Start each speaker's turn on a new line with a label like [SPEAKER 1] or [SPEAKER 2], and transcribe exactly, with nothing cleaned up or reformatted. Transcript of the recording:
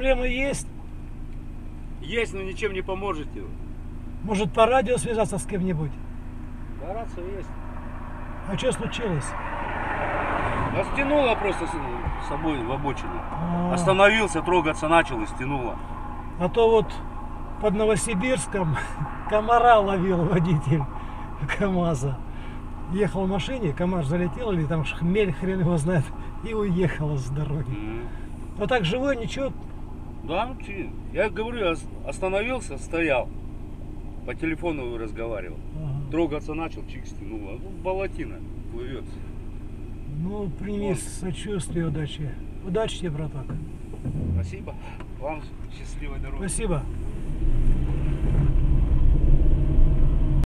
[SPEAKER 1] проблемы есть?
[SPEAKER 2] Есть, но ничем не поможете.
[SPEAKER 1] Может, по радио связаться с кем-нибудь?
[SPEAKER 2] Да, рация есть.
[SPEAKER 1] А что случилось?
[SPEAKER 2] Да стянула просто с собой в обочину.
[SPEAKER 1] А,
[SPEAKER 2] Остановился, трогаться начал и стянула.
[SPEAKER 1] а то вот под Новосибирском комара ловил водитель КамАЗа. Ехал в машине, КамАЗ залетел, или там хмель, хрен его знает, и уехал с дороги.
[SPEAKER 2] Mm.
[SPEAKER 1] Вот так живой, ничего.
[SPEAKER 2] Да, ну че, я говорю, остановился, стоял. По телефону разговаривал.
[SPEAKER 1] Ага.
[SPEAKER 2] Трогаться начал, чик стянула. Ну, болотина плывет.
[SPEAKER 1] Ну, прими
[SPEAKER 2] Вот.
[SPEAKER 1] сочувствие, удачи. Удачи тебе, браток.
[SPEAKER 2] Спасибо. Вам счастливой дороги.
[SPEAKER 1] Спасибо.